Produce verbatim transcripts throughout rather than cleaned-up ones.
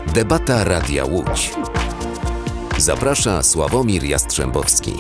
Debata Radia Łódź. Zaprasza Sławomir Jastrzębowski.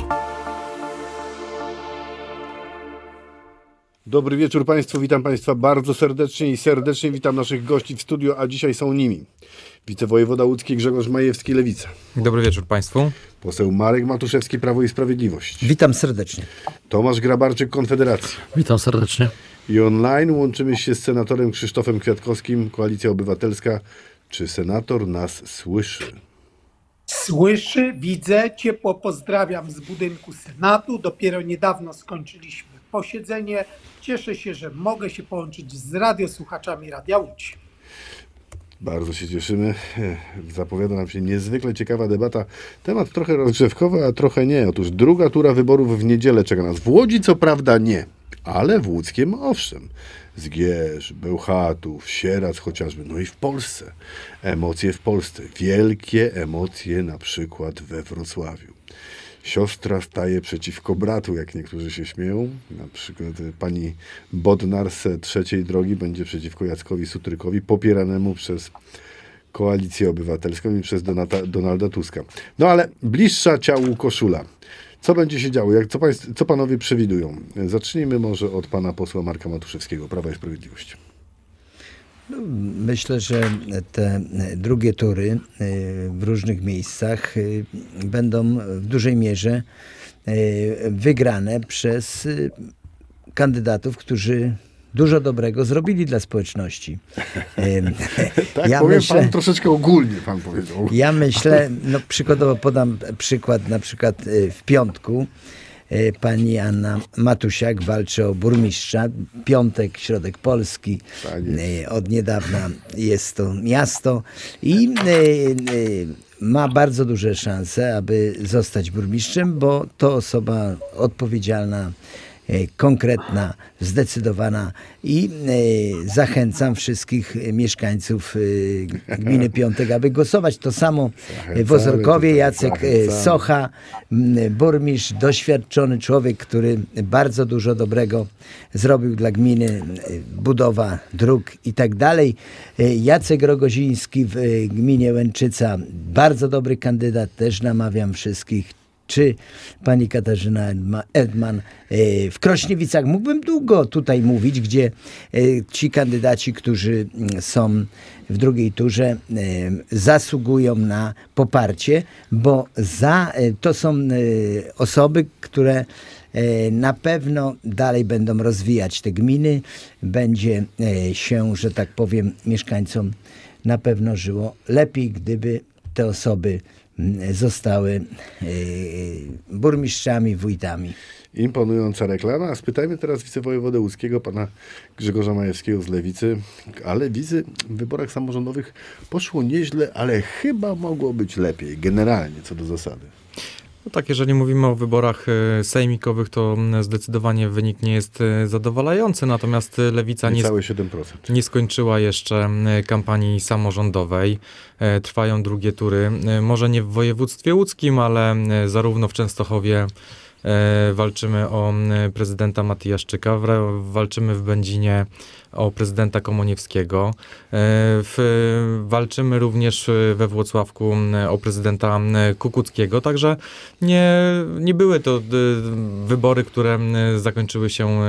Dobry wieczór Państwu, witam Państwa bardzo serdecznie i serdecznie witam naszych gości w studiu, a dzisiaj są nimi wicewojewoda łódzki Grzegorz Majewski, Lewica. Dobry wieczór Państwu. Poseł Marek Matuszewski, Prawo i Sprawiedliwość. Witam serdecznie. Tomasz Grabarczyk, Konfederacja. Witam serdecznie. I online łączymy się z senatorem Krzysztofem Kwiatkowskim, Koalicja Obywatelska. Czy senator nas słyszy? Słyszy, widzę, ciepło pozdrawiam z budynku Senatu. Dopiero niedawno skończyliśmy posiedzenie. Cieszę się, że mogę się połączyć z radiosłuchaczami Radia Łódź. Bardzo się cieszymy. Zapowiada nam się niezwykle ciekawa debata. Temat trochę rozgrzewkowy, a trochę nie. Otóż druga tura wyborów w niedzielę czeka nas. W Łodzi co prawda nie, ale w Łódzkiem owszem. Zgierz, Bełchatów, Sieradz chociażby, no i w Polsce. Emocje w Polsce. Wielkie emocje na przykład we Wrocławiu. Siostra staje przeciwko bratu, jak niektórzy się śmieją. Na przykład pani Bodnar z Trzeciej Drogi będzie przeciwko Jackowi Sutrykowi, popieranemu przez Koalicję Obywatelską i przez Donata, Donalda Tuska. No ale bliższa ciału koszula. Co będzie się działo? Jak, co, państw, co panowie przewidują? Zacznijmy może od pana posła Marka Matuszewskiego, Prawa i Sprawiedliwość. Myślę, że te drugie tury w różnych miejscach będą w dużej mierze wygrane przez kandydatów, którzy dużo dobrego zrobili dla społeczności. Tak, ja powiem myślę, pan troszeczkę ogólnie, pan powiedział. Ja myślę, no przykładowo podam przykład, na przykład w piątku pani Anna Matusiak walczy o burmistrza. Piątek, środek Polski. Tak, od niedawna jest to miasto i ma bardzo duże szanse, aby zostać burmistrzem, bo to osoba odpowiedzialna, konkretna, zdecydowana i e, zachęcam wszystkich mieszkańców e, gminy Piątek, aby głosować. To samo w Ozorkowie. Jacek Socha, burmistrz, doświadczony człowiek, który bardzo dużo dobrego zrobił dla gminy, budowa dróg i tak dalej. Jacek Rogoziński w gminie Łęczyca, bardzo dobry kandydat, też namawiam wszystkich. Czy pani Katarzyna Edman w Krośniewicach. Mógłbym długo tutaj mówić, gdzie ci kandydaci, którzy są w drugiej turze, zasługują na poparcie, bo za, to są osoby, które na pewno dalej będą rozwijać te gminy. Będzie się, że tak powiem, mieszkańcom na pewno żyło lepiej, gdyby te osoby zostały burmistrzami, wójtami. Imponująca reklama. A spytajmy teraz wicewojewodę łódzkiego, pana Grzegorza Majewskiego z Lewicy. Ale wizy w wyborach samorządowych poszło nieźle, ale chyba mogło być lepiej, generalnie co do zasady. No tak, jeżeli mówimy o wyborach sejmikowych, to zdecydowanie wynik nie jest zadowalający, natomiast Lewica nie, nie skończyła jeszcze kampanii samorządowej. Trwają drugie tury, może nie w województwie łódzkim, ale zarówno w Częstochowie walczymy o prezydenta Matyjaszczyka, walczymy w Będzinie o prezydenta Komoniewskiego. W, walczymy również we Włocławku o prezydenta Kukuckiego, także nie, nie były to wybory, które zakończyły się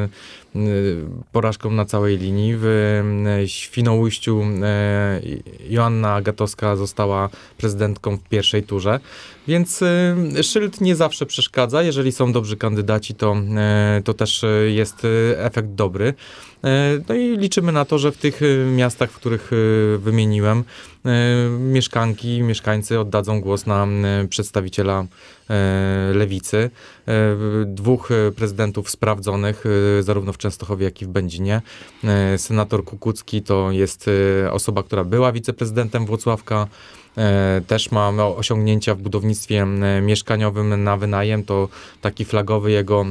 porażką na całej linii. W Świnoujściu Joanna Agatowska została prezydentką w pierwszej turze, więc szyld nie zawsze przeszkadza. Jeżeli są dobrzy kandydaci, to, to też jest efekt dobry. No i liczymy na to, że w tych miastach, w których wymieniłem, mieszkanki, mieszkańcy oddadzą głos na przedstawiciela Lewicy. Dwóch prezydentów sprawdzonych, zarówno w Częstochowie, jak i w Będzinie. Senator Kukucki to jest osoba, która była wiceprezydentem Włocławka. Też ma osiągnięcia w budownictwie mieszkaniowym na wynajem. To taki flagowy jego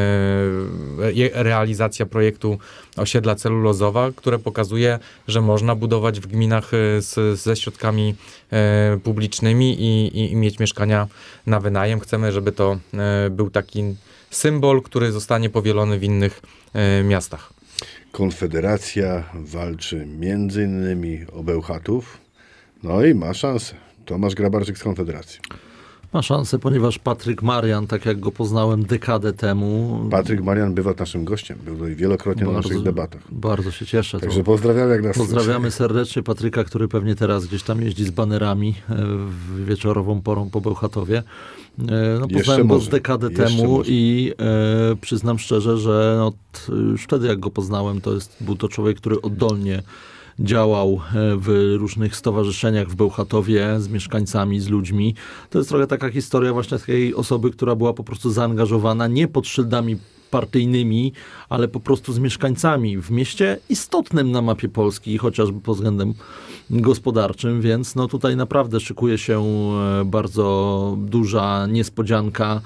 realizacja projektu osiedla celulozowa, które pokazuje, że można budować w gminach z, ze środkami publicznymi i, i, i mieć mieszkania na wynajem. Chcemy, żeby to był taki symbol, który zostanie powielony w innych miastach. Konfederacja walczy między innymi o Bełchatów. No i ma szansę. Tomasz Grabarczyk z Konfederacji. Ma szansę, ponieważ Patryk Marian, tak jak go poznałem dekadę temu... Patryk Marian bywa naszym gościem. Był tutaj wielokrotnie bardzo, na naszych debatach. Bardzo się cieszę. Także to pozdrawiamy jak nas Pozdrawiamy serdecznie Patryka, który pewnie teraz gdzieś tam jeździ z banerami w wieczorową porą po Bełchatowie. No, poznałem go z dekadę temu może. i e, przyznam szczerze, że no, już wtedy jak go poznałem, to jest, był to człowiek, który oddolnie działał w różnych stowarzyszeniach w Bełchatowie z mieszkańcami, z ludźmi. To jest trochę taka historia właśnie takiej osoby, która była po prostu zaangażowana nie pod szyldami partyjnymi, ale po prostu z mieszkańcami w mieście istotnym na mapie Polski, chociażby pod względem gospodarczym, więc no tutaj naprawdę szykuje się bardzo duża niespodzianka.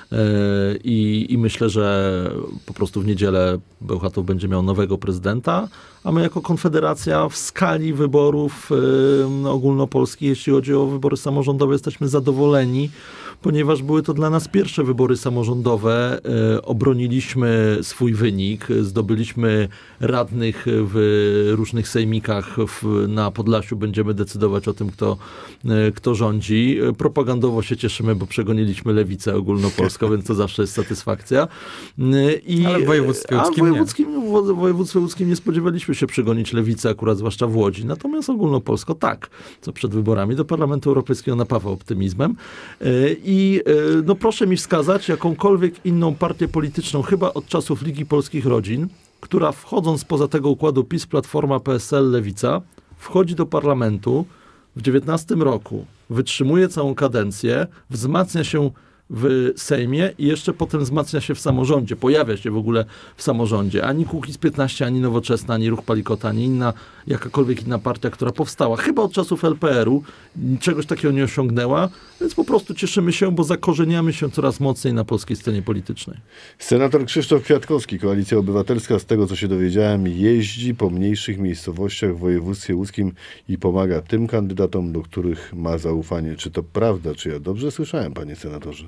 I, I myślę, że po prostu w niedzielę Bełchatów będzie miał nowego prezydenta, a my jako Konfederacja w skali wyborów yy, ogólnopolskich, jeśli chodzi o wybory samorządowe, jesteśmy zadowoleni, ponieważ były to dla nas pierwsze wybory samorządowe. Yy, obroniliśmy swój wynik, zdobyliśmy radnych w różnych sejmikach w, na Podlasiu. Będziemy decydować o tym, kto, yy, kto rządzi. Propagandowo się cieszymy, bo przegoniliśmy lewicę ogólnopolską, więc to zawsze jest satysfakcja. I, ale w województwie łódzkim a w wojewódzkim, w województwie łódzkim nie spodziewaliśmy się przegonić lewicę, akurat zwłaszcza w Łodzi. Natomiast ogólnopolsko tak, co przed wyborami do Parlamentu Europejskiego napawa optymizmem. I no proszę mi wskazać jakąkolwiek inną partię polityczną, chyba od czasów Ligi Polskich Rodzin, która wchodząc poza tego układu PiS, Platforma, P S L, Lewica, wchodzi do parlamentu w dziewiętnastym roku, wytrzymuje całą kadencję, wzmacnia się w Sejmie i jeszcze potem wzmacnia się w samorządzie, pojawia się w ogóle w samorządzie. Ani Kukiz piętnaście, ani Nowoczesna, ani Ruch Palikota, ani inna, jakakolwiek inna partia, która powstała chyba od czasów L P R u, czegoś takiego nie osiągnęła, więc po prostu cieszymy się, bo zakorzeniamy się coraz mocniej na polskiej scenie politycznej. Senator Krzysztof Kwiatkowski, Koalicja Obywatelska, z tego co się dowiedziałem, jeździ po mniejszych miejscowościach w województwie łódzkim i pomaga tym kandydatom, do których ma zaufanie. Czy to prawda? Czy ja dobrze słyszałem, panie senatorze?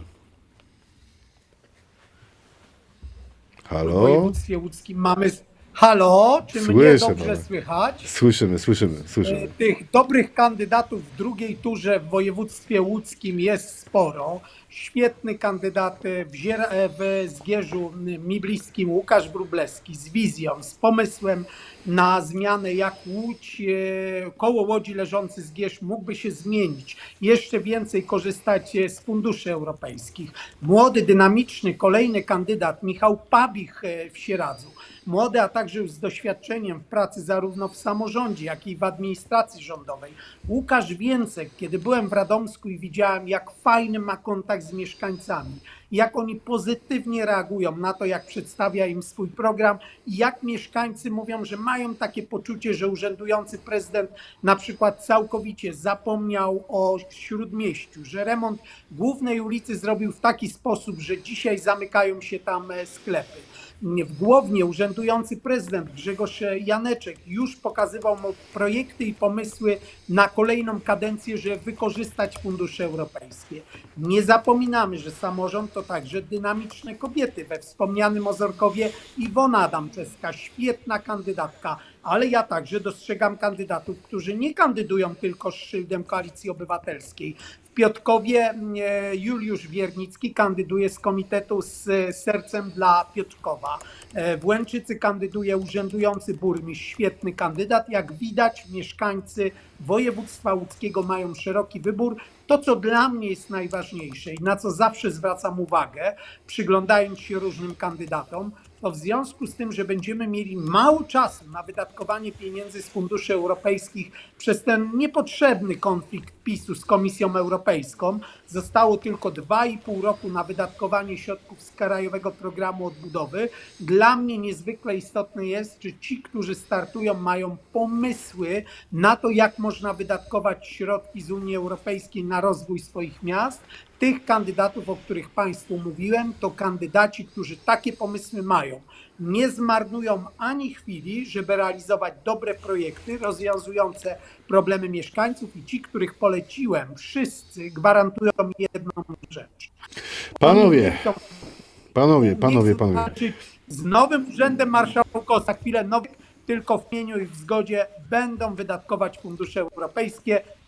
Halo? W województwie łódzkim mamy... Halo? Czy mnie Słyszę, dobrze ale... słychać? Słyszymy, słyszymy, słyszymy. Tych dobrych kandydatów w drugiej turze w województwie łódzkim jest sporo. Świetny kandydat w, Zier- w Zgierzu mi bliskim Łukasz Wróblewski z wizją, z pomysłem na zmianę, jak Łódź, koło Łodzi leżący Zgierz mógłby się zmienić, jeszcze więcej korzystać z funduszy europejskich. Młody, dynamiczny, kolejny kandydat Michał Pabich w Sieradzu. Młody, a także już z doświadczeniem w pracy zarówno w samorządzie, jak i w administracji rządowej. Łukasz Więcek, kiedy byłem w Radomsku i widziałem, jak fajny ma kontakt z mieszkańcami, jak oni pozytywnie reagują na to, jak przedstawia im swój program i jak mieszkańcy mówią, że mają takie poczucie, że urzędujący prezydent na przykład całkowicie zapomniał o Śródmieściu, że remont głównej ulicy zrobił w taki sposób, że dzisiaj zamykają się tam sklepy. W Głownie urzędujący prezydent Grzegorz Janeczek już pokazywał mu projekty i pomysły na kolejną kadencję, żeby wykorzystać fundusze europejskie. Nie zapominamy, że samorząd to także dynamiczne kobiety. We wspomnianym Ozorkowie Iwona Adamczewska, świetna kandydatka, ale ja także dostrzegam kandydatów, którzy nie kandydują tylko z szyldem Koalicji Obywatelskiej. W Piotrkowie Juliusz Wiernicki kandyduje z komitetu z sercem dla Piotrkowa. W Łęczycy kandyduje urzędujący burmistrz, świetny kandydat. Jak widać, mieszkańcy województwa łódzkiego mają szeroki wybór. To, co dla mnie jest najważniejsze i na co zawsze zwracam uwagę, przyglądając się różnym kandydatom, to w związku z tym, że będziemy mieli mało czasu na wydatkowanie pieniędzy z funduszy europejskich przez ten niepotrzebny konflikt PiSu z Komisją Europejską, zostało tylko dwa i pół roku na wydatkowanie środków z Krajowego Programu Odbudowy. Dla mnie niezwykle istotne jest, że ci, którzy startują, mają pomysły na to, jak można wydatkować środki z Unii Europejskiej na rozwój swoich miast. Tych kandydatów, o których Państwu mówiłem, to kandydaci, którzy takie pomysły mają. Nie zmarnują ani chwili, żeby realizować dobre projekty rozwiązujące problemy mieszkańców i ci, których poleciłem, wszyscy gwarantują jedną rzecz. Panowie, panowie, panowie, panowie. Z nowym urzędem marszałkowskim, za chwilę nowy, tylko w imieniu i w zgodzie będą wydatkować fundusze europejskie.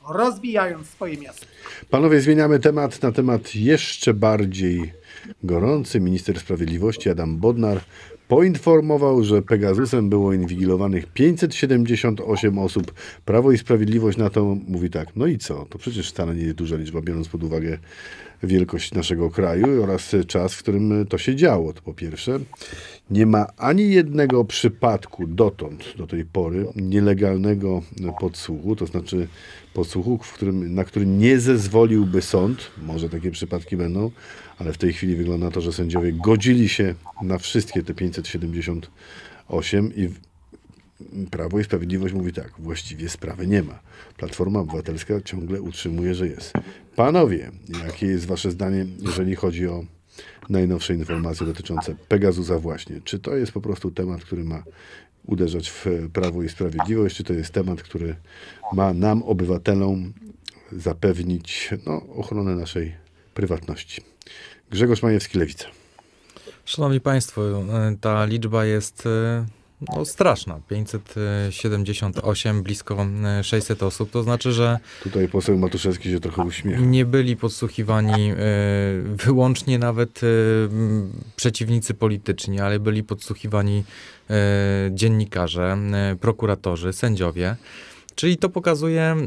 rozwijając swoje miasto. Panowie, zmieniamy temat na temat jeszcze bardziej gorący. Minister Sprawiedliwości Adam Bodnar poinformował, że Pegasusem było inwigilowanych pięćset siedemdziesiąt osiem osób. Prawo i Sprawiedliwość na to mówi tak, no i co? To przecież wcale nie jest duża liczba, biorąc pod uwagę wielkość naszego kraju oraz czas, w którym to się działo. To po pierwsze. Nie ma ani jednego przypadku dotąd, do tej pory, nielegalnego podsłuchu, to znaczy podsłuchu, w którym, na który nie zezwoliłby sąd. Może takie przypadki będą, ale w tej chwili wygląda na to, że sędziowie godzili się na wszystkie te pięćset siedemdziesiąt osiem i Prawo i Sprawiedliwość mówi tak, właściwie sprawy nie ma. Platforma Obywatelska ciągle utrzymuje, że jest. Panowie, jakie jest wasze zdanie, jeżeli chodzi o najnowsze informacje dotyczące Pegasusa właśnie? Czy to jest po prostu temat, który ma uderzać w Prawo i Sprawiedliwość, czy to jest temat, który ma nam, obywatelom, zapewnić no, ochronę naszej prywatności? Grzegorz Majewski, Lewica. Szanowni Państwo, ta liczba jest no, straszna. pięćset siedemdziesiąt osiem, blisko sześćset osób. To znaczy, że tutaj poseł Matuszewski się trochę uśmiecha. Nie byli podsłuchiwani wyłącznie nawet przeciwnicy polityczni, ale byli podsłuchiwani dziennikarze, prokuratorzy, sędziowie. Czyli to pokazuje e,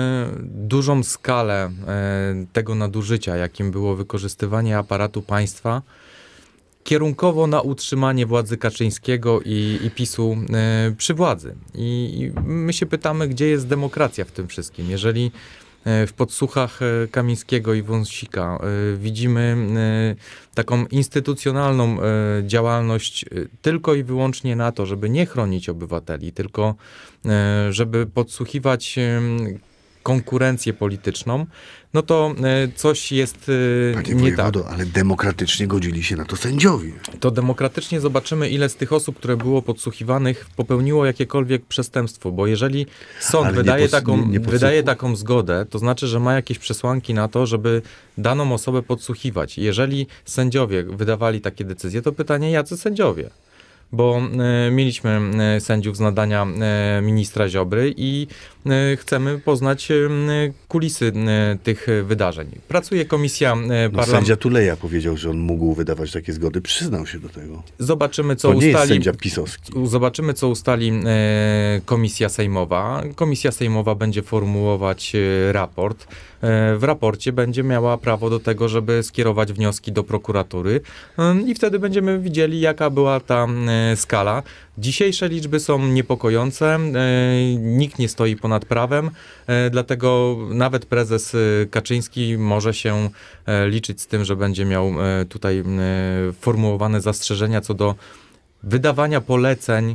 dużą skalę e, tego nadużycia, jakim było wykorzystywanie aparatu państwa kierunkowo na utrzymanie władzy Kaczyńskiego i, i PiSu e, przy władzy. I, I my się pytamy, gdzie jest demokracja w tym wszystkim. Jeżeli e, w podsłuchach e, Kamińskiego i Wąsika e, widzimy e, taką instytucjonalną e, działalność e, tylko i wyłącznie na to, żeby nie chronić obywateli, tylko e, żeby podsłuchiwać e, konkurencję polityczną, no to e, coś jest e, Panie nie wojewodo, tak. ale demokratycznie godzili się na to sędziowie. To demokratycznie zobaczymy, ile z tych osób, które było podsłuchiwanych, popełniło jakiekolwiek przestępstwo, bo jeżeli sąd Ale nie wydaje, pos- taką, nie- nie wydaje podsłuchu- taką zgodę, to znaczy, że ma jakieś przesłanki na to, żeby daną osobę podsłuchiwać. Jeżeli sędziowie wydawali takie decyzje, to pytanie, jacy sędziowie? Bo e, mieliśmy e, sędziów z nadania e, ministra Ziobry i e, chcemy poznać e, kulisy e, tych wydarzeń. Pracuje komisja e, No, parlamentarna. sędzia Tuleja powiedział, że on mógł wydawać takie zgody. Przyznał się do tego. Zobaczymy, co To nie ustali. jest sędzia pisowski. Zobaczymy, co ustali e, komisja sejmowa. Komisja sejmowa będzie formułować e, raport. E, w raporcie będzie miała prawo do tego, żeby skierować wnioski do prokuratury e, i wtedy będziemy widzieli, jaka była ta e, skala. Dzisiejsze liczby są niepokojące. E, nikt nie stoi ponad prawem, e, dlatego nawet prezes e, Kaczyński może się e, liczyć z tym, że będzie miał e, tutaj e, formułowane zastrzeżenia co do wydawania poleceń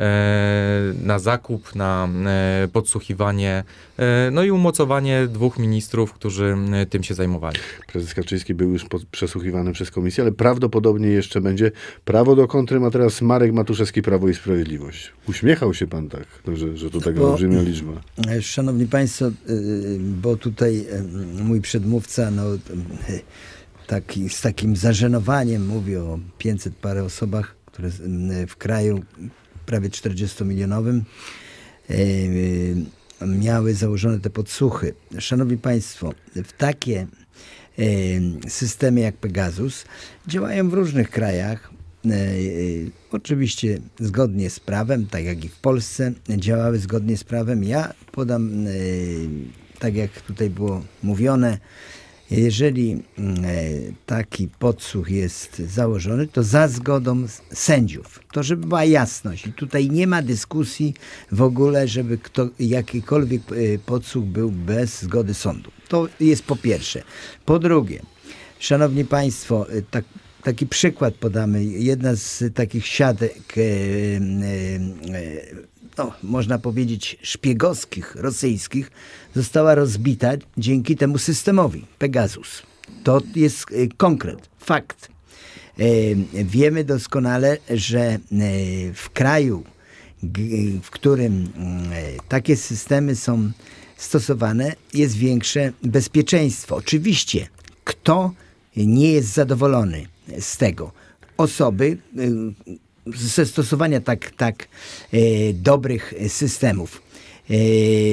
e, na zakup, na e, podsłuchiwanie, e, no i umocowanie dwóch ministrów, którzy e, tym się zajmowali. Prezes Kaczyński był już po- przesłuchiwany przez komisję, ale prawdopodobnie jeszcze będzie. Prawo do kontry ma teraz Marek Matuszewski, Prawo i Sprawiedliwość. Uśmiechał się pan tak, że, że to taka Bo- olbrzymia liczba. Szanowni Państwo, y, bo tutaj y, mój przedmówca no, y, taki, z takim zażenowaniem mówi o pięćset parę osobach, które z- y, w kraju prawie czterdziestomilionowym y, y, miały założone te podsłuchy. Szanowni Państwo, w takie y, systemy jak Pegasus działają w różnych krajach. E, e, Oczywiście zgodnie z prawem, tak jak i w Polsce działały zgodnie z prawem. Ja podam, e, tak jak tutaj było mówione, jeżeli e, taki podsłuch jest założony, to za zgodą sędziów. To żeby była jasność. I tutaj nie ma dyskusji w ogóle, żeby kto, jakikolwiek e, podsłuch był bez zgody sądu. To jest po pierwsze. Po drugie, szanowni Państwo, e, tak Taki przykład podamy. Jedna z takich siatek, e, e, e, no, można powiedzieć, szpiegowskich, rosyjskich, została rozbita dzięki temu systemowi Pegasus. To jest e, konkret, fakt. E, wiemy doskonale, że e, w kraju, g, w którym e, takie systemy są stosowane, jest większe bezpieczeństwo. Oczywiście, kto nie jest zadowolony z tego. Osoby y, ze stosowania tak, tak y, dobrych systemów. Y,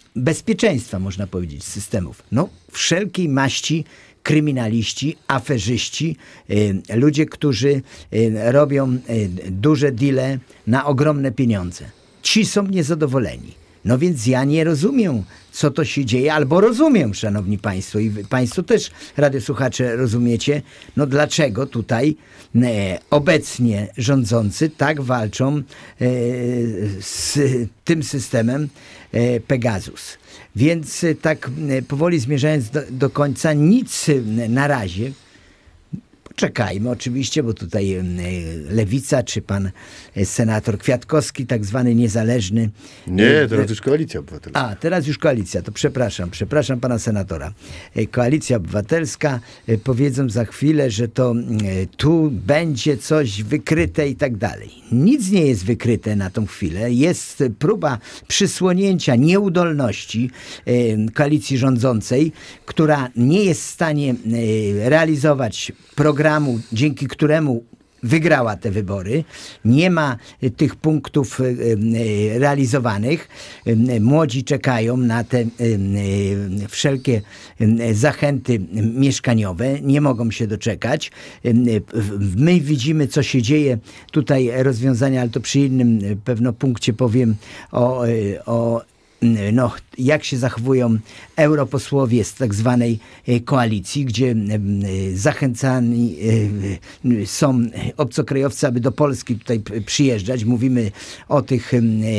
bezpieczeństwa, można powiedzieć, systemów. No, wszelkiej maści kryminaliści, aferzyści, y, ludzie, którzy y, robią y, duże deale na ogromne pieniądze. Ci są niezadowoleni. No więc ja nie rozumiem, co to się dzieje, albo rozumiem, szanowni państwo, i wy, państwo też, radiosłuchacze, rozumiecie, no dlaczego tutaj e, obecnie rządzący tak walczą e, z tym systemem e, Pegasus. Więc e, tak e, powoli zmierzając do, do końca, nic e, na razie. Czekajmy oczywiście, bo tutaj e, Lewica, czy pan e, senator Kwiatkowski, tak zwany niezależny. Nie, teraz już Koalicja Obywatelska. A, teraz już Koalicja, to przepraszam, przepraszam pana senatora. E, Koalicja Obywatelska, e, powiedzą za chwilę, że to e, tu będzie coś wykryte i tak dalej. Nic nie jest wykryte na tą chwilę. Jest próba przysłonięcia nieudolności e, koalicji rządzącej, która nie jest w stanie e, realizować programu, dzięki któremu wygrała te wybory. Nie ma tych punktów realizowanych. Młodzi czekają na te wszelkie zachęty mieszkaniowe. Nie mogą się doczekać. My widzimy, co się dzieje. Tutaj rozwiązania, ale to przy innym pewno punkcie powiem o, o no, jak się zachowują europosłowie z tak zwanej koalicji, gdzie zachęcani są obcokrajowcy, aby do Polski tutaj przyjeżdżać. Mówimy o tych,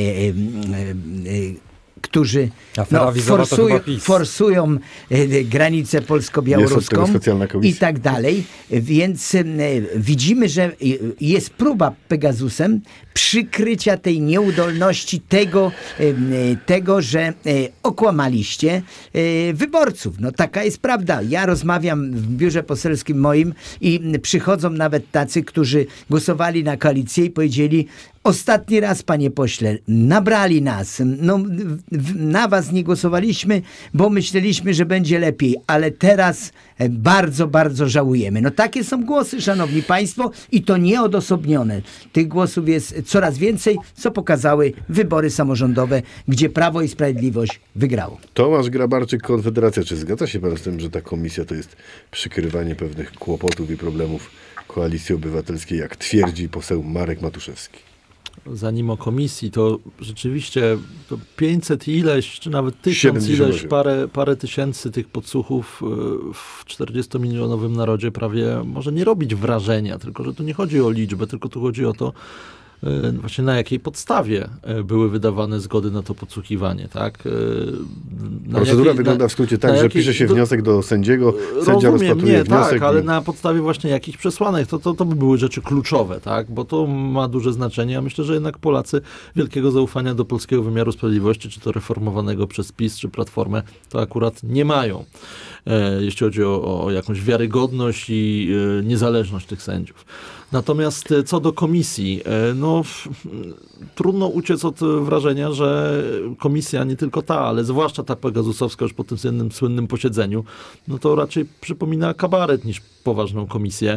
którzy no, forsują, forsują granicę polsko-białoruską i tak dalej. Więc widzimy, że jest próba Pegasusem przykrycia tej nieudolności, tego, tego, że okłamaliście wyborców. No taka jest prawda. Ja rozmawiam w biurze poselskim moim i przychodzą nawet tacy, którzy głosowali na koalicję i powiedzieli: ostatni raz, panie pośle, nabrali nas. No, na was nie głosowaliśmy, bo myśleliśmy, że będzie lepiej, ale teraz bardzo, bardzo żałujemy. No takie są głosy, szanowni państwo, i to nieodosobnione. Tych głosów jest coraz więcej, co pokazały wybory samorządowe, gdzie Prawo i Sprawiedliwość wygrało. Tomasz Grabarczyk, Konfederacja. Czy zgadza się pan z tym, że ta komisja to jest przykrywanie pewnych kłopotów i problemów Koalicji Obywatelskiej, jak twierdzi poseł Marek Matuszewski? Zanim o komisji, to rzeczywiście to pięćset ileś, czy nawet tysiąc ileś, parę, parę tysięcy tych podsłuchów w czterdziestomilionowym narodzie prawie może nie robić wrażenia, tylko że tu nie chodzi o liczbę, tylko tu chodzi o to, właśnie na jakiej podstawie były wydawane zgody na to podsłuchiwanie, tak? Na Procedura jakiej, wygląda na, w skrócie tak, że jakiej, pisze się do, wniosek do sędziego, sędzia rozumiem, rozpatruje nie, wniosek. Tak, ale na podstawie właśnie jakich przesłanek, to, to, to by były rzeczy kluczowe, tak? Bo to ma duże znaczenie. Ja myślę, że jednak Polacy wielkiego zaufania do polskiego wymiaru sprawiedliwości, czy to reformowanego przez PiS, czy Platformę, to akurat nie mają. E, jeśli chodzi o, o jakąś wiarygodność i e, niezależność tych sędziów. Natomiast co do komisji, no trudno uciec od wrażenia, że komisja, nie tylko ta, ale zwłaszcza ta pegasusowska już po tym słynnym, słynnym posiedzeniu, no to raczej przypomina kabaret niż poważną komisję.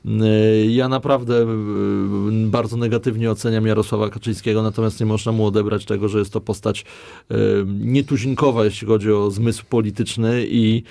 Ja naprawdę bardzo negatywnie oceniam Jarosława Kaczyńskiego, natomiast nie można mu odebrać tego, że jest to postać nietuzinkowa, jeśli chodzi o zmysł polityczny i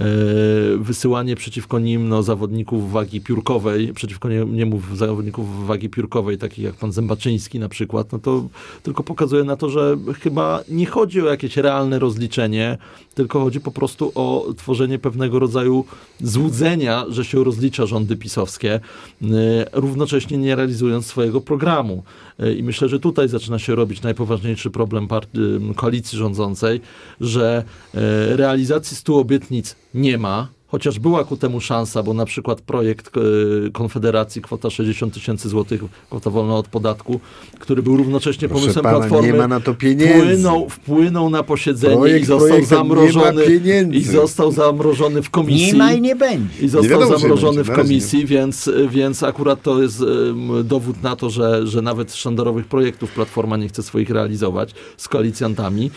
wysyłanie przeciwko nim no, zawodników wagi piórkowej, przeciwko niemu zawodników wagi piórkowej, takich jak pan Zębaczyński na przykład, no to tylko pokazuje na to, że chyba nie chodzi o jakieś realne rozliczenie, tylko chodzi po prostu o tworzenie pewnego rodzaju złudzenia, że się rozlicza rządy pisowskie, równocześnie nie realizując swojego programu. I myślę, że tutaj zaczyna się robić najpoważniejszy problem partii, koalicji rządzącej, że realizacji stu obietnic nie ma, chociaż była ku temu szansa, bo na przykład projekt Konfederacji, kwota sześćdziesiąt tysięcy złotych, kwota wolna od podatku, który był równocześnie Proszę pomysłem pana, Platformy, nie ma na to pieniędzy. Wpłynął, wpłynął na posiedzenie projekt, i został zamrożony i został zamrożony w komisji. Nie ma i nie będzie. I został wiadomo, zamrożony będzie, w komisji, więc, więc akurat to jest um, dowód na to, że, że nawet sztandarowych projektów Platforma nie chce swoich realizować z koalicjantami,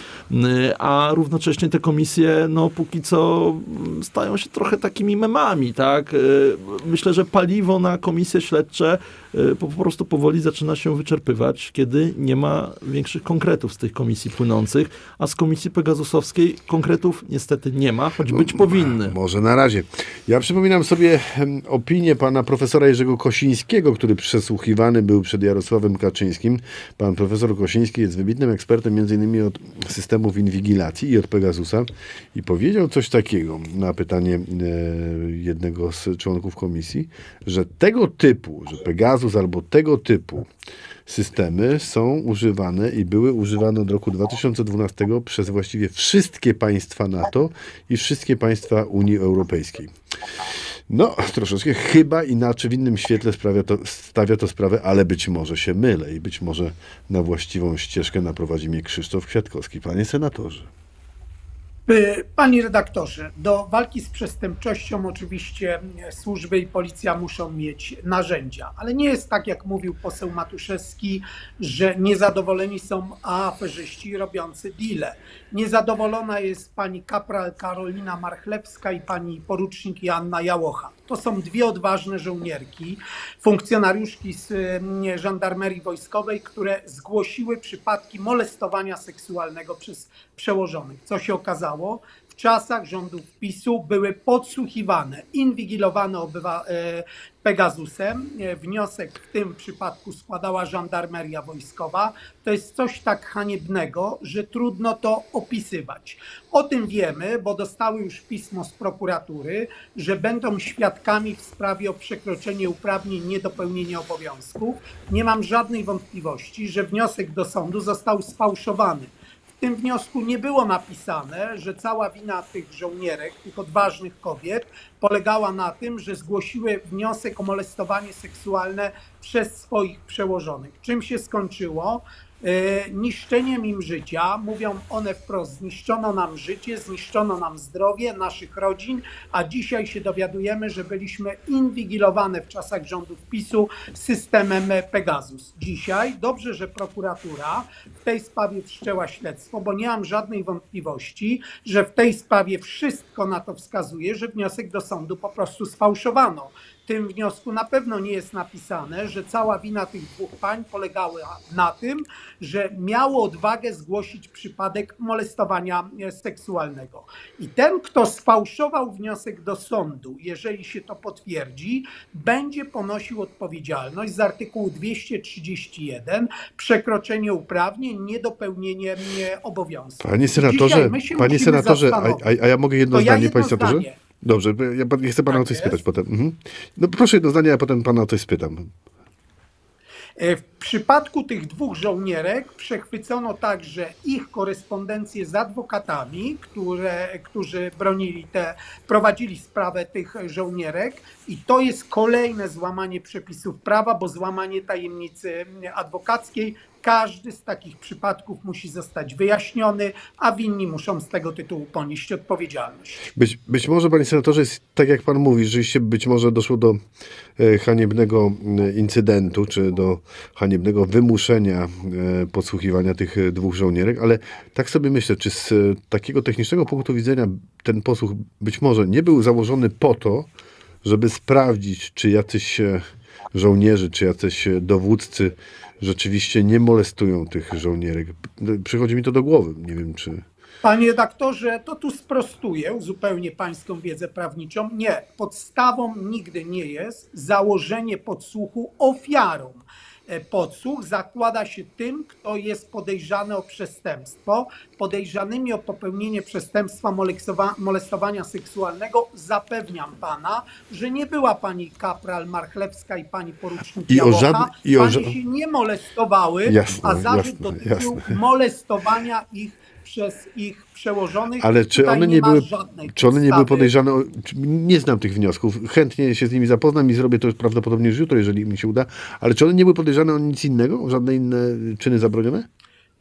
a równocześnie te komisje, no póki co stają się trochę takimi memami, tak? Myślę, że paliwo na komisje śledcze po prostu powoli zaczyna się wyczerpywać, kiedy nie ma większych konkretów z tych komisji płynących, a z komisji pegasusowskiej konkretów niestety nie ma, choć być no, powinny. Może na razie. Ja przypominam sobie opinię pana profesora Jerzego Kosińskiego, który przesłuchiwany był przed Jarosławem Kaczyńskim. Pan profesor Kosiński jest wybitnym ekspertem między innymi od systemów inwigilacji i od Pegasusa i powiedział coś takiego na pytanie e, jednego z członków komisji, że tego typu, że Pegasus albo tego typu systemy są używane i były używane od roku dwa tysiące dwunastego przez właściwie wszystkie państwa NATO i wszystkie państwa Unii Europejskiej. No, troszeczkę chyba inaczej, w innym świetle sprawia to, stawia to sprawę, ale być może się mylę i być może na właściwą ścieżkę naprowadzi mnie Krzysztof Kwiatkowski. Panie senatorze. Panie redaktorze, do walki z przestępczością oczywiście służby i policja muszą mieć narzędzia, ale nie jest tak, jak mówił poseł Matuszewski, że niezadowoleni są aferzyści robiący deale. Niezadowolona jest pani kapral Karolina Marchlewska i pani porucznik Joanna Jałocha. To są dwie odważne żołnierki, funkcjonariuszki z żandarmerii wojskowej, które zgłosiły przypadki molestowania seksualnego przez przełożonych. Co się okazało? W czasach rządów PiSu były podsłuchiwane, inwigilowane obywa Pegasusem. Wniosek w tym przypadku składała żandarmeria wojskowa. To jest coś tak haniebnego, że trudno to opisywać. O tym wiemy, bo dostały już pismo z prokuratury, że będą świadkami w sprawie o przekroczenie uprawnień, niedopełnienie obowiązków. Nie mam żadnej wątpliwości, że wniosek do sądu został sfałszowany. W tym wniosku nie było napisane, że cała wina tych żołnierek, tych odważnych kobiet polegała na tym, że zgłosiły wniosek o molestowanie seksualne przez swoich przełożonych. Czym się skończyło? Niszczeniem im życia, mówią one wprost, zniszczono nam życie, zniszczono nam zdrowie naszych rodzin, a dzisiaj się dowiadujemy, że byliśmy inwigilowane w czasach rządów PiSu systemem Pegasus. Dzisiaj dobrze, że prokuratura w tej sprawie wszczęła śledztwo, bo nie mam żadnej wątpliwości, że w tej sprawie wszystko na to wskazuje, że wniosek do sądu po prostu sfałszowano. W tym wniosku na pewno nie jest napisane, że cała wina tych dwóch pań polegała na tym, że miało odwagę zgłosić przypadek molestowania seksualnego. I ten, kto sfałszował wniosek do sądu, jeżeli się to potwierdzi, będzie ponosił odpowiedzialność z artykułu dwieście trzydzieści jeden, przekroczenie uprawnień, niedopełnienie obowiązków. Panie senatorze, panie senatorze, a, a ja mogę jedno to zdanie, ja jedno panie senatorze? Zdanie. Dobrze, ja chcę pana tak o coś jest. spytać potem. Mhm. No proszę jedno zdanie, a potem pana o coś spytam. W przypadku tych dwóch żołnierek przechwycono także ich korespondencję z adwokatami, które, którzy bronili te, prowadzili sprawę tych żołnierek i to jest kolejne złamanie przepisów prawa, bo złamanie tajemnicy adwokackiej. Każdy z takich przypadków musi zostać wyjaśniony, a winni muszą z tego tytułu ponieść odpowiedzialność. Być, być może, panie senatorze, jest tak jak pan mówi, że się być może doszło do e, haniebnego incydentu, czy do haniebnego wymuszenia e, podsłuchiwania tych dwóch żołnierek, ale tak sobie myślę, czy z e, takiego technicznego punktu widzenia ten podsłuch być może nie był założony po to, żeby sprawdzić, czy jacyś e, żołnierzy, czy jacyś dowódcy rzeczywiście nie molestują tych żołnierek. Przychodzi mi to do głowy. Nie wiem, czy... Panie redaktorze, to tu sprostuję zupełnie pańską wiedzę prawniczą. Nie, podstawą nigdy nie jest założenie podsłuchu ofiarą. Podsłuch zakłada się tym, kto jest podejrzany o przestępstwo. Podejrzanymi o popełnienie przestępstwa molestowania seksualnego zapewniam pana, że nie była pani kapral Marchlewska i pani porucznik I Jałocha. O żadne, i o Panie ża- się nie molestowały, jasne, a zarzut jasne, dotyczył jasne. molestowania ich przez ich przełożonych. Ale czy one nie, nie były, czy one nie były podstawy. podejrzane? O, nie znam tych wniosków. Chętnie się z nimi zapoznam i zrobię to prawdopodobnie już jutro, jeżeli mi się uda. Ale czy one nie były podejrzane o nic innego? O żadne inne czyny zabronione?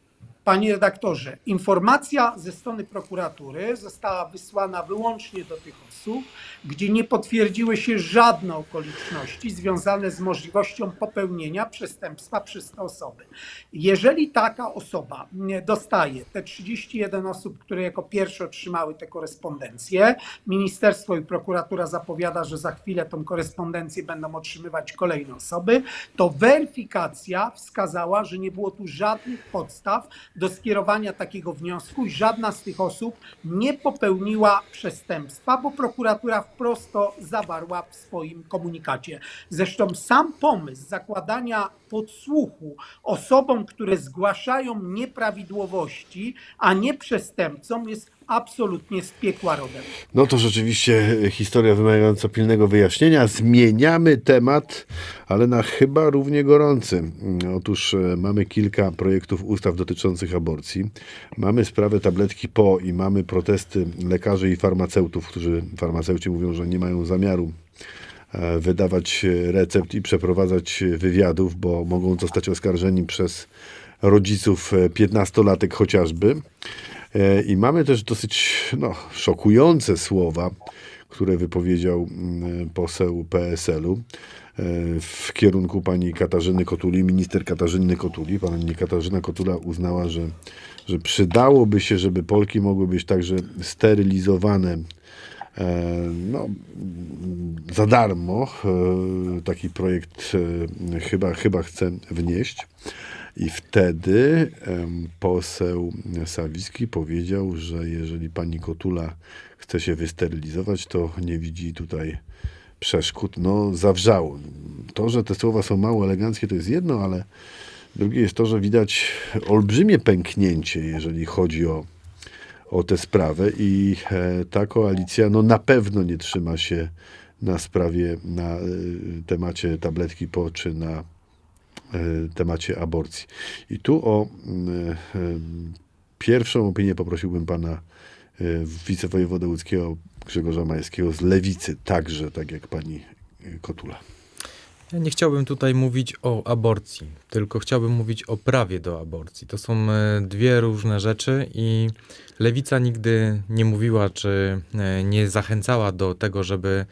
Panie redaktorze, informacja ze strony prokuratury została wysłana wyłącznie do tych osób, gdzie nie potwierdziły się żadne okoliczności związane z możliwością popełnienia przestępstwa przez te osoby. Jeżeli taka osoba dostaje te trzydzieści jeden osób, które jako pierwsze otrzymały tę korespondencję, ministerstwo i prokuratura zapowiada, że za chwilę tą korespondencję będą otrzymywać kolejne osoby, to weryfikacja wskazała, że nie było tu żadnych podstaw do skierowania takiego wniosku i żadna z tych osób nie popełniła przestępstwa, bo prokuratura wprost to zawarła w swoim komunikacie. Zresztą sam pomysł zakładania podsłuchu osobom, które zgłaszają nieprawidłowości, a nie przestępcom, jest absolutnie z piekła rodem. No to rzeczywiście historia wymagająca pilnego wyjaśnienia. Zmieniamy temat, ale na chyba równie gorący. Otóż mamy kilka projektów ustaw dotyczących aborcji. Mamy sprawę tabletki P O i mamy protesty lekarzy i farmaceutów, którzy farmaceuci mówią, że nie mają zamiaru wydawać recept i przeprowadzać wywiadów, bo mogą zostać oskarżeni przez rodziców piętnastolatek chociażby. I mamy też dosyć no, szokujące słowa, które wypowiedział poseł P S L-u w kierunku pani Katarzyny Kotuli, minister Katarzyny Kotuli. Pani Katarzyna Kotula uznała, że, że przydałoby się, żeby Polki mogły być także sterylizowane no, za darmo. Taki projekt chyba, chyba chce wnieść. I wtedy um, poseł Sawicki powiedział, że jeżeli pani Kotula chce się wysterylizować, to nie widzi tutaj przeszkód. No, zawrzało. To, że te słowa są mało eleganckie, to jest jedno, ale drugie jest to, że widać olbrzymie pęknięcie, jeżeli chodzi o, o tę sprawę i e, ta koalicja no, na pewno nie trzyma się na sprawie, na y, temacie tabletki P O czy na temacie aborcji. I tu o y, y, pierwszą opinię poprosiłbym pana y, wicewojewodę łódzkiego Grzegorza Majewskiego z Lewicy, także tak jak pani Kotula. Ja nie chciałbym tutaj mówić o aborcji, tylko chciałbym mówić o prawie do aborcji. To są dwie różne rzeczy i Lewica nigdy nie mówiła, czy nie zachęcała do tego, żeby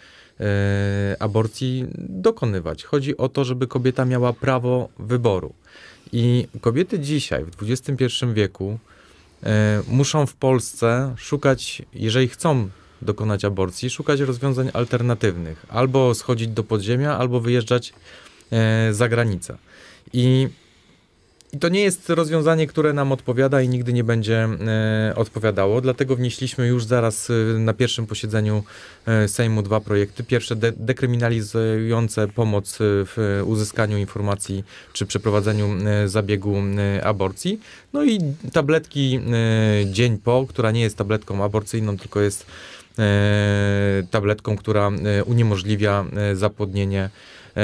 aborcji dokonywać. Chodzi o to, żeby kobieta miała prawo wyboru. I kobiety dzisiaj, w dwudziestym pierwszym wieku, muszą w Polsce szukać, jeżeli chcą dokonać aborcji, szukać rozwiązań alternatywnych. Albo schodzić do podziemia, albo wyjeżdżać e, za granicę. I, I to nie jest rozwiązanie, które nam odpowiada i nigdy nie będzie e, odpowiadało. Dlatego wnieśliśmy już zaraz e, na pierwszym posiedzeniu e, Sejmu dwa projekty. Pierwsze de- dekryminalizujące pomoc w uzyskaniu informacji czy przeprowadzeniu e, zabiegu e, aborcji. No i tabletki e, dzień po, która nie jest tabletką aborcyjną, tylko jest E, tabletką, która e, uniemożliwia e, zapłodnienie e,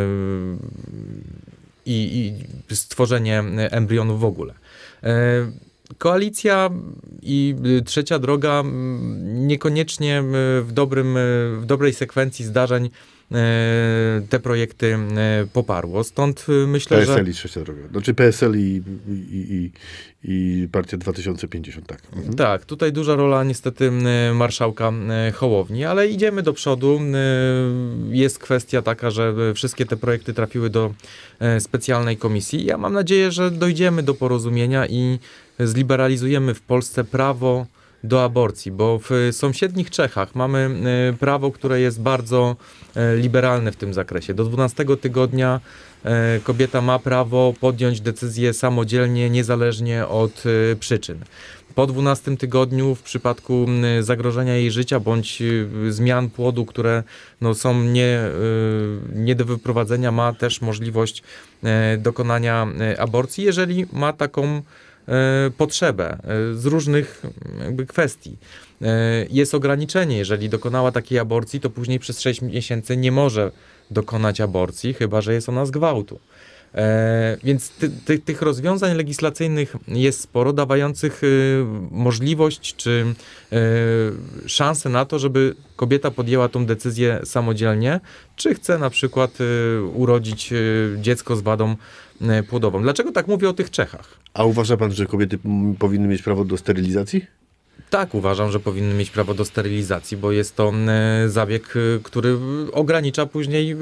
i, i stworzenie embrionu w ogóle. E, koalicja i trzecia droga niekoniecznie w, dobrym, w dobrej sekwencji zdarzeń te projekty poparło. Stąd myślę, P S L że... P S L i trzecia droga. Znaczy P S L i, i, i, i Partia dwa tysiące pięćdziesiąt, tak. Mhm. Tak, tutaj duża rola niestety marszałka Hołowni, ale idziemy do przodu. Jest kwestia taka, że wszystkie te projekty trafiły do specjalnej komisji. Ja mam nadzieję, że dojdziemy do porozumienia i zliberalizujemy w Polsce prawo do aborcji, bo w sąsiednich Czechach mamy prawo, które jest bardzo liberalne w tym zakresie. Do dwunastego tygodnia kobieta ma prawo podjąć decyzję samodzielnie, niezależnie od przyczyn. Po dwunastym tygodniu w przypadku zagrożenia jej życia bądź zmian płodu, które no, są nie, nie do wyprowadzenia, ma też możliwość dokonania aborcji, jeżeli ma taką potrzebę z różnych jakby kwestii. Jest ograniczenie, jeżeli dokonała takiej aborcji, to później przez sześć miesięcy nie może dokonać aborcji, chyba że jest ona z gwałtu. E, więc ty, ty, tych rozwiązań legislacyjnych jest sporo, dawających y, możliwość czy y, szansę na to, żeby kobieta podjęła tą decyzję samodzielnie, czy chce na przykład y, urodzić y, dziecko z wadą y, płodową. Dlaczego tak mówię o tych Czechach? A uważa pan, że kobiety m, powinny mieć prawo do sterylizacji? Tak, uważam, że powinny mieć prawo do sterylizacji, bo jest to y, zabieg, y, który ogranicza później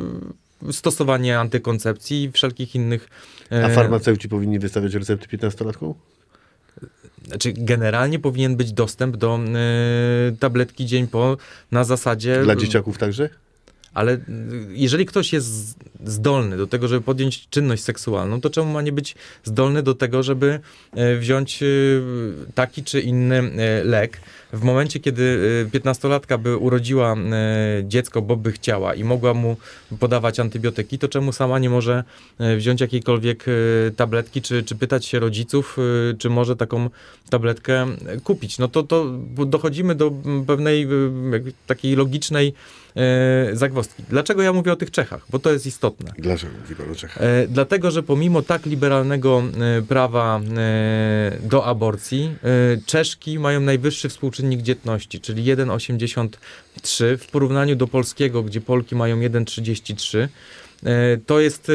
y, stosowanie antykoncepcji i wszelkich innych... A farmaceuci powinni wystawiać recepty piętnastolatkom? Znaczy, generalnie powinien być dostęp do y, tabletki dzień po na zasadzie... Dla dzieciaków także? Ale jeżeli ktoś jest zdolny do tego, żeby podjąć czynność seksualną, to czemu ma nie być zdolny do tego, żeby wziąć taki czy inny lek? W momencie, kiedy piętnastolatka by urodziła dziecko, bo by chciała i mogła mu podawać antybiotyki, to czemu sama nie może wziąć jakiejkolwiek tabletki, czy, czy pytać się rodziców, czy może taką tabletkę kupić? No to, to dochodzimy do pewnej takiej logicznej zagwozdki. Dlaczego ja mówię o tych Czechach? Bo to jest istotne. Dlaczego mówi pan o Czechach? E, dlatego, że pomimo tak liberalnego e, prawa e, do aborcji, e, Czeszki mają najwyższy współczynnik dzietności, czyli jeden przecinek osiemdziesiąt trzy w porównaniu do polskiego, gdzie Polki mają jeden przecinek trzydzieści trzy. To jest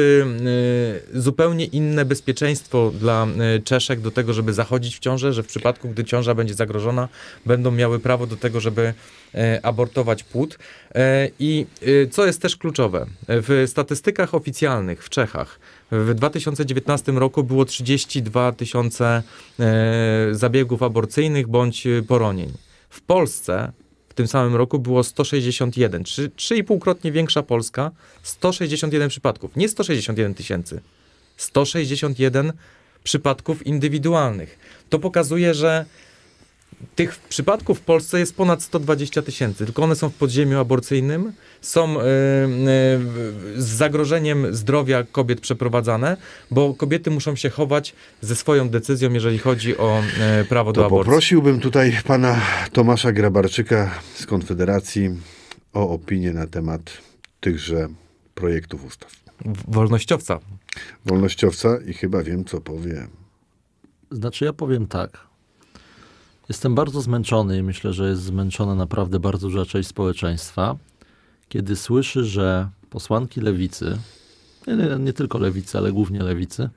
zupełnie inne bezpieczeństwo dla Czeszek do tego, żeby zachodzić w ciążę, że w przypadku, gdy ciąża będzie zagrożona, będą miały prawo do tego, żeby abortować płód. I co jest też kluczowe, w statystykach oficjalnych w Czechach w dwa tysiące dziewiętnastym roku było trzydzieści dwa tysiące zabiegów aborcyjnych bądź poronień. W Polsce w tym samym roku było sto sześćdziesiąt jeden, trzy i pół krotnie większa Polska, sto sześćdziesiąt jeden przypadków, nie sto sześćdziesiąt jeden tysięcy, sto sześćdziesiąt jeden przypadków indywidualnych. To pokazuje, że tych przypadków w Polsce jest ponad sto dwadzieścia tysięcy, tylko one są w podziemiu aborcyjnym, są yy, yy, z zagrożeniem zdrowia kobiet przeprowadzane, bo kobiety muszą się chować ze swoją decyzją, jeżeli chodzi o yy, prawo to do aborcji. Poprosiłbym tutaj pana Tomasza Grabarczyka z Konfederacji o opinię na temat tychże projektów ustaw. Wolnościowca. Wolnościowca i chyba wiem, co powie. Znaczy ja powiem tak. Jestem bardzo zmęczony i myślę, że jest zmęczona naprawdę bardzo duża część społeczeństwa, kiedy słyszy, że posłanki lewicy, nie, nie tylko lewicy, ale głównie lewicy,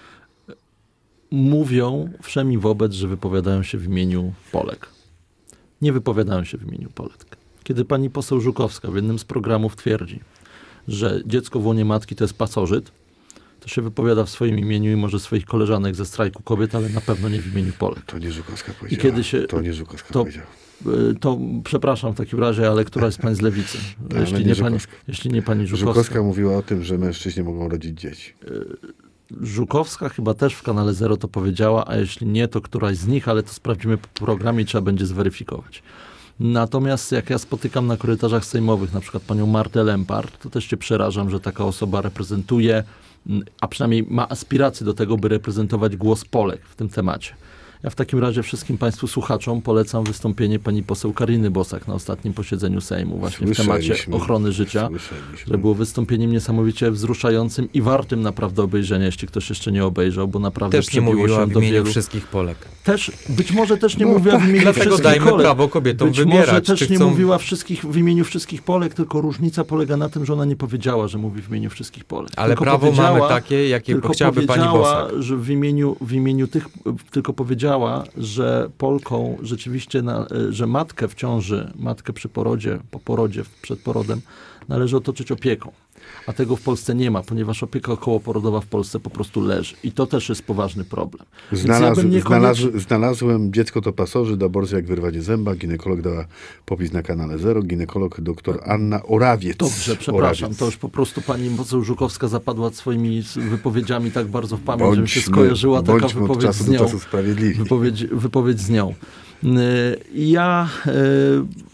mówią wszemi wobec, że wypowiadają się w imieniu Polek. Nie wypowiadają się w imieniu Polek. Kiedy pani poseł Żukowska w jednym z programów twierdzi, że dziecko w łonie matki to jest pasożyt, to się wypowiada w swoim imieniu i może swoich koleżanek ze strajku kobiet, ale na pewno nie w imieniu Polek. To nie Żukowska powiedziała. I kiedy się, to nie Żukowska to, powiedziała. To przepraszam w takim razie, ale któraś z pań z lewicy? Jeśli nie, nie pani, jeśli nie pani Żukowska. Żukowska mówiła o tym, że mężczyźni mogą rodzić dzieci. Żukowska chyba też w kanale Zero to powiedziała, a jeśli nie, to któraś z nich, ale to sprawdzimy po programie i trzeba będzie zweryfikować. Natomiast jak ja spotykam na korytarzach sejmowych na przykład panią Martę Lempart, to też się przerażam, że taka osoba reprezentuje, a przynajmniej ma aspiracje do tego, by reprezentować głos Polek w tym temacie. Ja w takim razie wszystkim państwu słuchaczom polecam wystąpienie pani poseł Kariny Bosak na ostatnim posiedzeniu Sejmu właśnie w temacie ochrony życia, że było wystąpieniem niesamowicie wzruszającym i wartym naprawdę obejrzenia, jeśli ktoś jeszcze nie obejrzał, bo naprawdę też nie mówiła się w do imieniu wielu... wszystkich Polek. Też, być może też nie no, mówiła tak, w imieniu dlatego wszystkich dajmy Polek. prawo kobietom być wybierać, może też czy nie chcą... mówiła wszystkich, w imieniu wszystkich Polek, tylko różnica polega na tym, że ona nie powiedziała, że mówi w imieniu wszystkich Polek. Ale tylko prawo mamy takie, jakie tylko chciałaby pani Bosak. że w imieniu, w imieniu tych, tylko powiedziała, że Polką rzeczywiście, na, że matkę w ciąży, matkę przy porodzie, po porodzie, przed porodem należy otoczyć opieką. A tego w Polsce nie ma, ponieważ opieka okołoporodowa w Polsce po prostu leży. I to też jest poważny problem. Znalazł, ja niekoniecznie... znalazł, znalazłem dziecko to pasożyt, aborcja jak wyrwanie zęba. Ginekolog dała popis na kanale Zero. Ginekolog doktor Anna Orawiec. Dobrze, przepraszam. Orawiec. To już po prostu pani poseł Żukowska zapadła swoimi wypowiedziami tak bardzo w pamięć, bądźmy, że mi się skojarzyła taka wypowiedź z nią. Wypowiedź, wypowiedź z nią. Ja... Yy,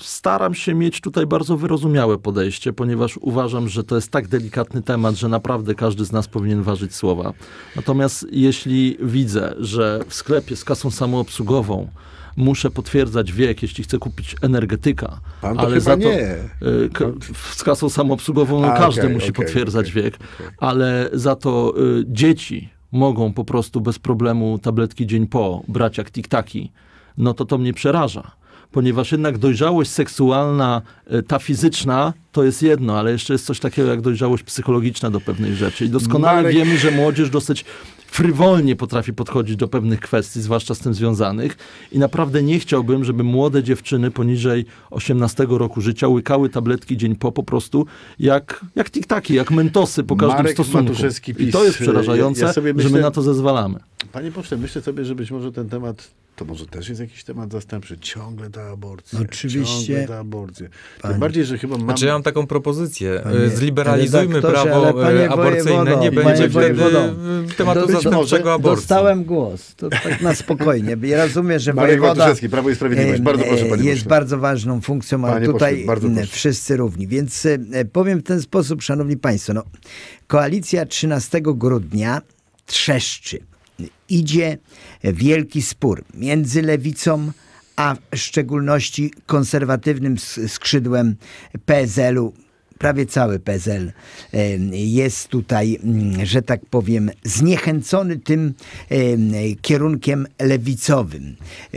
staram się mieć tutaj bardzo wyrozumiałe podejście, ponieważ uważam, że to jest tak delikatny temat, że naprawdę każdy z nas powinien ważyć słowa. Natomiast jeśli widzę, że w sklepie z kasą samoobsługową muszę potwierdzać wiek, jeśli chcę kupić energetyka, Pan to ale chyba za to nie. K- z kasą samoobsługową A, każdy okay, musi okay, potwierdzać okay, wiek, okay. ale za to y, dzieci mogą po prostu bez problemu tabletki dzień po brać jak tiktaki, no to to mnie przeraża. Ponieważ jednak dojrzałość seksualna, ta fizyczna, to jest jedno, ale jeszcze jest coś takiego jak dojrzałość psychologiczna do pewnych rzeczy. I doskonale Marek... wiemy, że młodzież dosyć frywolnie potrafi podchodzić do pewnych kwestii, zwłaszcza z tym związanych. I naprawdę nie chciałbym, żeby młode dziewczyny poniżej osiemnastego roku życia łykały tabletki dzień po po prostu jak, jak tiktaki, jak mentosy po każdym Marek stosunku. Matuszewski, PiS. I to jest przerażające, ja, ja sobie myślę, że my na to zezwalamy. Panie pośle, myślę sobie, że być może ten temat, to może też jest jakiś temat zastępczy. Ciągle ta aborcja. Oczywiście. Ciągle ta aborcja. Panie, Tym bardziej, że chyba mam... Znaczy ja mam taką propozycję. Panie Zliberalizujmy redaktorze, prawo panie aborcyjne, wojewodo, nie panie będzie wtedy wojewodo, tematu do- zastępczego aborcji. Dostałem głos. To tak na spokojnie. Ja rozumiem, że Marek wojewoda Matuszewski, Prawo i Sprawiedliwość. Bardzo proszę, panie jest pośle. bardzo ważną funkcją, a Panie tutaj pośle, bardzo proszę. wszyscy równi. Więc e, powiem w ten sposób, szanowni państwo, no, koalicja trzynastego grudnia trzeszczy. Idzie wielki spór między lewicą, a w szczególności konserwatywnym skrzydłem P S L-u. Prawie cały P S L jest tutaj, że tak powiem, zniechęcony tym kierunkiem lewicowym,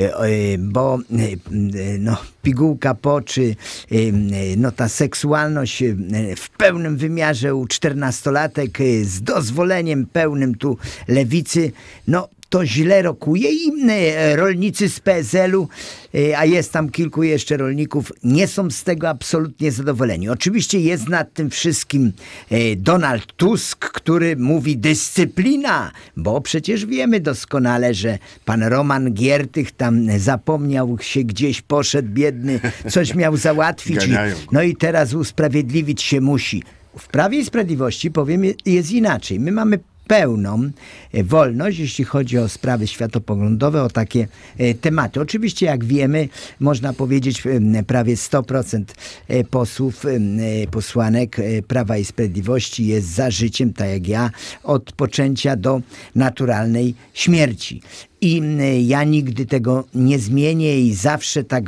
bo no, pigułka po, czy no, ta seksualność w pełnym wymiarze u czternastolatek z dozwoleniem pełnym tu lewicy, no to źle rokuje i rolnicy z P S L-u, a jest tam kilku jeszcze rolników, nie są z tego absolutnie zadowoleni. Oczywiście jest nad tym wszystkim Donald Tusk, który mówi dyscyplina, bo przecież wiemy doskonale, że pan Roman Giertych tam zapomniał się gdzieś, poszedł biedny, coś miał załatwić. I, no i teraz usprawiedliwić się musi. W Prawie i Sprawiedliwości, powiem, jest inaczej. My mamy pełną wolność, jeśli chodzi o sprawy światopoglądowe, o takie tematy. Oczywiście, jak wiemy, można powiedzieć, prawie sto procent posłów, posłanek Prawa i Sprawiedliwości jest za życiem, tak jak ja, od poczęcia do naturalnej śmierci. I ja nigdy tego nie zmienię i zawsze tak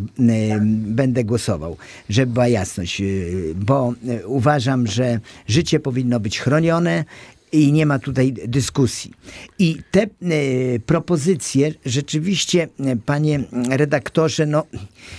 będę głosował, żeby była jasność, bo uważam, że życie powinno być chronione i nie ma tutaj dyskusji. I te e, propozycje rzeczywiście, panie redaktorze, no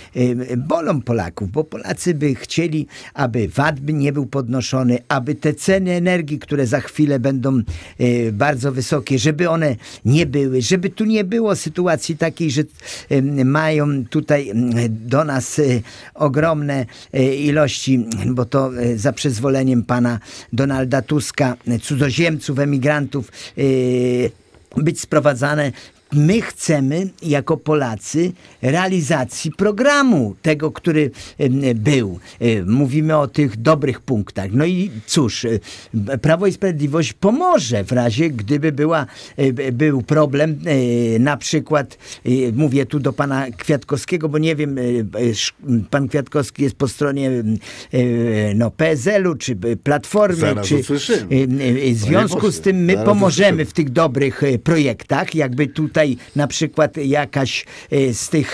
e, bolą Polaków, bo Polacy by chcieli, aby V A T by nie był podnoszony, aby te ceny energii, które za chwilę będą e, bardzo wysokie, żeby one nie były, żeby tu nie było sytuacji takiej, że e, mają tutaj do nas e, ogromne e, ilości, bo to e, za przyzwoleniem pana Donalda Tuska, cudzoziemców, Ziemców, emigrantów yy, być sprowadzane. My chcemy jako Polacy realizacji programu tego, który y, był. Y, mówimy o tych dobrych punktach. No i cóż, y, Prawo i Sprawiedliwość pomoże w razie, gdyby była, y, był problem, y, na przykład, y, mówię tu do pana Kwiatkowskiego, bo nie wiem, y, y, pan Kwiatkowski jest po stronie y, no, P S L-u, czy Platformy, Zaraz czy usłyszymy. y, y, w związku z tym my Zaraz pomożemy usłyszymy. w tych dobrych y, projektach, jakby tutaj Tutaj na przykład jakaś z tych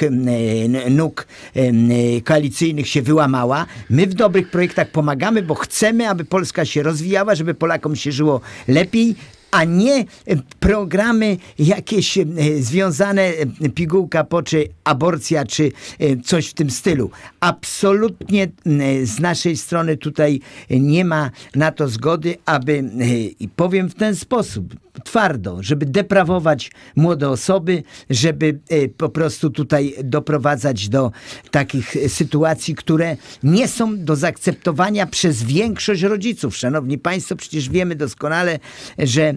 nóg koalicyjnych się wyłamała. My w dobrych projektach pomagamy, bo chcemy, aby Polska się rozwijała, żeby Polakom się żyło lepiej, a nie programy jakieś związane, pigułka po, czy aborcja, czy coś w tym stylu. Absolutnie z naszej strony tutaj nie ma na to zgody, aby, i powiem w ten sposób, twardo, żeby deprawować młode osoby, żeby po prostu tutaj doprowadzać do takich sytuacji, które nie są do zaakceptowania przez większość rodziców. Szanowni Państwo, przecież wiemy doskonale, że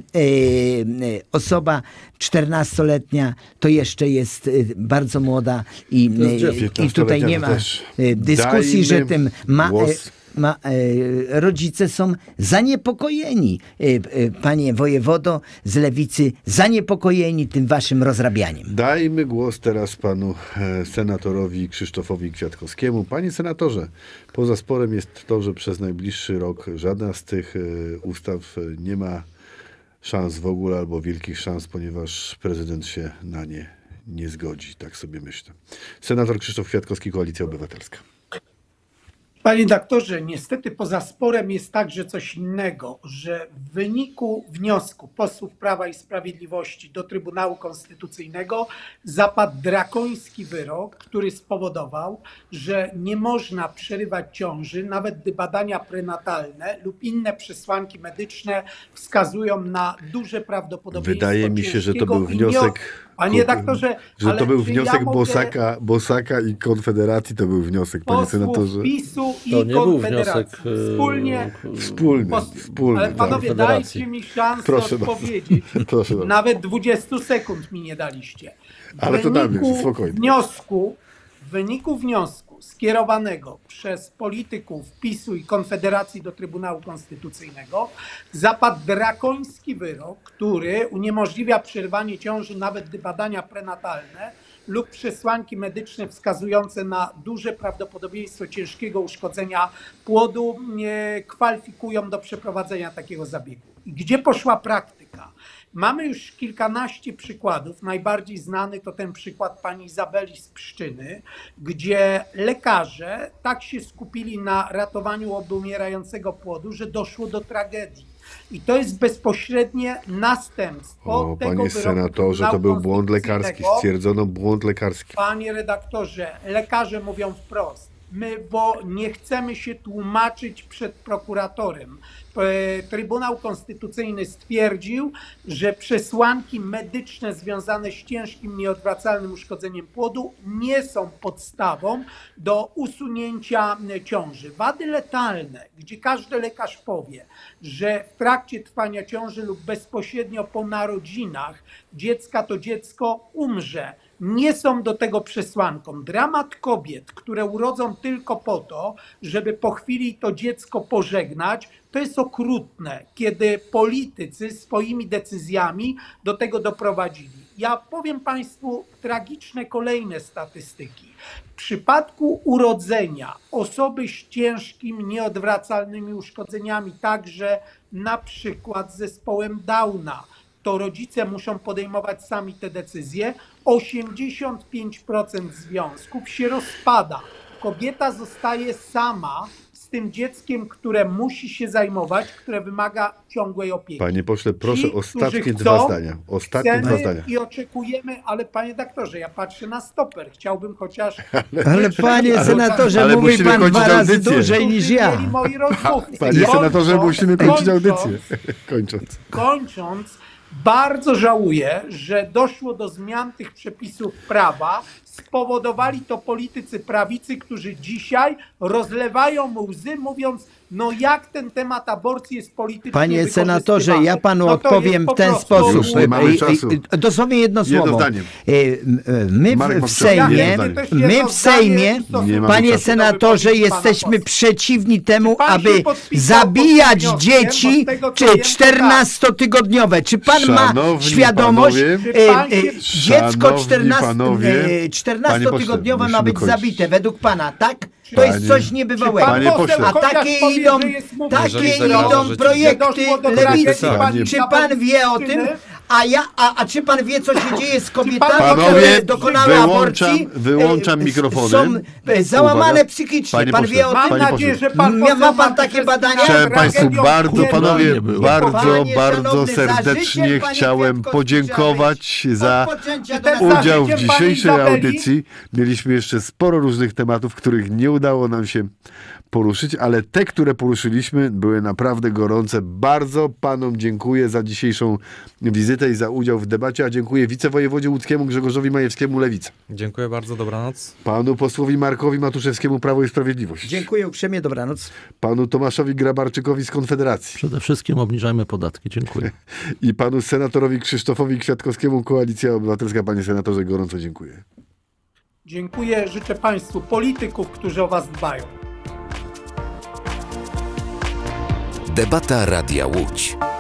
osoba czternastoletnia to jeszcze jest bardzo młoda i, i tutaj nie ma dyskusji, że tym ma... Głos ma, e, rodzice są zaniepokojeni, e, e, panie wojewodo z Lewicy, zaniepokojeni tym waszym rozrabianiem. Dajmy głos teraz panu e, senatorowi Krzysztofowi Kwiatkowskiemu. Panie senatorze, poza sporem jest to, że przez najbliższy rok żadna z tych e, ustaw nie ma szans w ogóle albo wielkich szans, ponieważ prezydent się na nie nie zgodzi. Tak sobie myślę. Senator Krzysztof Kwiatkowski, Koalicja Obywatelska. Panie doktorze, niestety poza sporem jest także coś innego, że w wyniku wniosku posłów Prawa i Sprawiedliwości do Trybunału Konstytucyjnego zapadł drakoński wyrok, który spowodował, że nie można przerywać ciąży, nawet gdy badania prenatalne lub inne przesłanki medyczne wskazują na duże prawdopodobieństwo. Wydaje mi się, że to był wniosek... Panie doktorze, że to był wniosek ja mogę... Bosaka, Bosaka i Konfederacji, to był wniosek, panie senatorze. PiSu i to nie był wniosek wspólnie. Wspólny, Pos... wspólny. Ale panowie, dajcie mi szansę Proszę odpowiedzieć. Proszę Nawet dwudziestu sekund mi nie daliście. W Ale to damy, wyniku spokojnie. Wniosku, w wyniku wniosku skierowanego przez polityków PiSu i Konfederacji do Trybunału Konstytucyjnego zapadł drakoński wyrok, który uniemożliwia przerywanie ciąży nawet gdy badania prenatalne lub przesłanki medyczne wskazujące na duże prawdopodobieństwo ciężkiego uszkodzenia płodu nie kwalifikują do przeprowadzenia takiego zabiegu. I gdzie poszła praktyka? Mamy już kilkanaście przykładów. Najbardziej znany to ten przykład pani Izabeli z Pszczyny, gdzie lekarze tak się skupili na ratowaniu obumierającego płodu, że doszło do tragedii. I to jest bezpośrednie następstwo o, tego panie wyroku senatorze, to był błąd lekarski. Stwierdzono błąd lekarski. Panie redaktorze, lekarze mówią wprost. My, bo nie chcemy się tłumaczyć przed prokuratorem. Trybunał Konstytucyjny stwierdził, że przesłanki medyczne związane z ciężkim, nieodwracalnym uszkodzeniem płodu nie są podstawą do usunięcia ciąży. Wady letalne, gdzie każdy lekarz powie, że w trakcie trwania ciąży lub bezpośrednio po narodzinach dziecka to dziecko umrze, nie są do tego przesłanką. Dramat kobiet, które urodzą tylko po to, żeby po chwili to dziecko pożegnać, to jest okrutne, kiedy politycy swoimi decyzjami do tego doprowadzili. Ja powiem Państwu tragiczne kolejne statystyki. W przypadku urodzenia osoby z ciężkimi, nieodwracalnymi uszkodzeniami, także na przykład z zespołem Downa, to rodzice muszą podejmować sami te decyzje. osiemdziesiąt pięć procent związków się rozpada. Kobieta zostaje sama z tym dzieckiem, które musi się zajmować, które wymaga ciągłej opieki. Panie pośle, proszę Ci, ostatnie chcą, dwa zdania. Ostatnie dwa zdania. I oczekujemy, ale panie doktorze, ja patrzę na stoper. Chciałbym chociaż... Ale panie senatorze, ale mówi pan dwa razy audycję. dłużej niż ja. Moi rozmówcy. Panie Kończąc, senatorze, musimy kończyć audycję. Kończąc, Kończąc. kończąc, bardzo żałuję, że doszło do zmian tych przepisów prawa. Spowodowali to politycy prawicy, którzy dzisiaj rozlewają łzy, mówiąc, no jak ten temat aborcji jest politycznie Panie senatorze, ja panu no odpowiem w ten sposób. Już nie mamy czasu. Dosłownie jedno słowo. Jedno zdaniem. My w, w Sejmie, my w Sejmie, panie senatorze, jesteśmy przeciwni temu, aby zabijać dzieci czy czternastotygodniowe. Czy pan ma świadomość, dziecko czternastotygodniowe ma być zabite według pana, tak? To jest coś niebywałego. A takie idą, takie idą projekty lewicy. Czy pan wie o tym? A ja, a, a czy pan wie, co się dzieje z kobietami, Panowie, które dokonały wyłączam, aborcji? Wyłączam mikrofony. Są załamane Uwaga. psychicznie. Panie Pan pośle, wie o Mam tym? nadzieję, że pan Ma, ma pan ma takie badania? Chciałem Państwu bardzo, panowie, bardzo, Panie bardzo szanowny, za serdecznie życiem, panie chciałem Kwiatkowski, podziękować za Od poczęcia do udział w Za życiem dzisiejszej pani Izabeli. audycji. Mieliśmy jeszcze sporo różnych tematów, których nie udało nam się poruszyć, ale te, które poruszyliśmy, były naprawdę gorące. Bardzo panom dziękuję za dzisiejszą wizytę i za udział w debacie, a dziękuję wicewojewodzie łódzkiemu Grzegorzowi Majewskiemu, Lewica. Dziękuję bardzo, dobranoc. Panu posłowi Markowi Matuszewskiemu, Prawo i Sprawiedliwość. Dziękuję uprzejmie, dobranoc. Panu Tomaszowi Grabarczykowi z Konfederacji. Przede wszystkim obniżajmy podatki. Dziękuję. I panu senatorowi Krzysztofowi Kwiatkowskiemu, Koalicja Obywatelska. Panie senatorze, gorąco dziękuję. Dziękuję, życzę Państwu polityków, którzy o was dbają. Debata Radia Łódź.